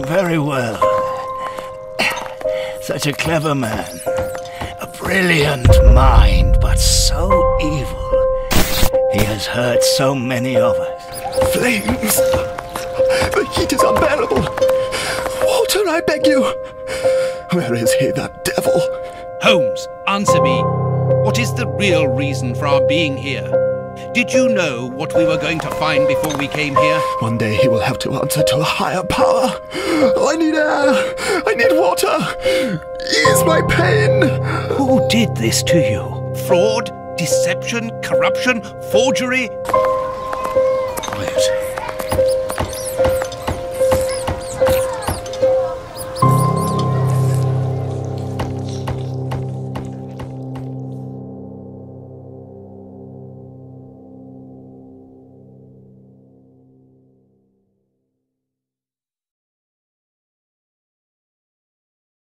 Very well. Such a clever man. A brilliant mind, but so evil. He has hurt so many of us. Flames! The heat is unbearable! Water, I beg you! Where is he, that devil? Holmes, answer me. What is the real reason for our being here? Did you know what we were going to find before we came here? One day he will have to answer to a higher power. I need air! I need water! Ease my pain! Who did this to you? Fraud, deception, corruption, forgery.